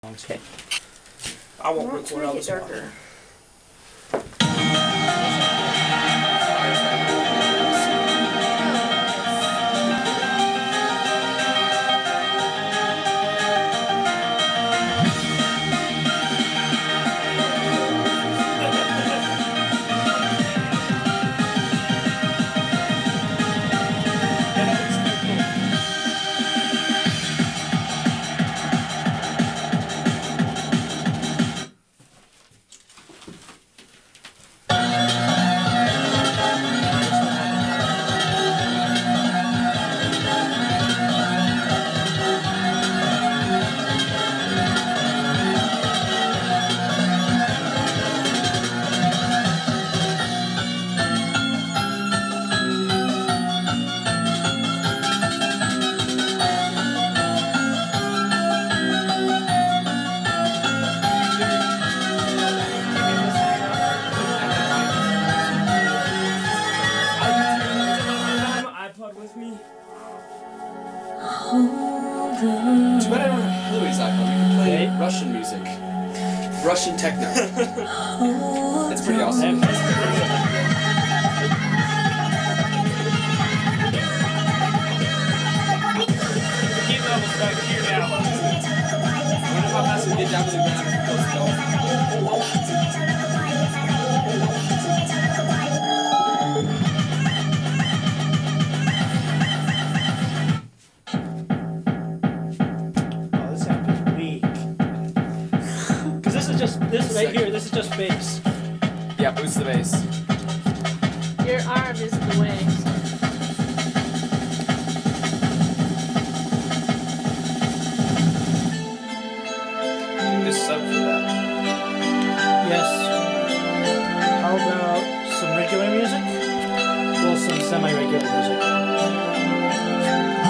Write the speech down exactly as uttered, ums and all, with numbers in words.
Okay. I won't I want record to all make it this one. darker. With me. Too bad I don't have Louis' iPod. We can play Right. Russian music. Russian techno. It's pretty awesome. Keep levels back here now. What if I'm asking to get down to the ground and close the door? Oh, this sounds weak. Because this is just, this right here, this is just bass. Yeah, boost the bass. Your arm is in the way. Just sub for that. Yes. How about some regular music? Well, some semi-regular music.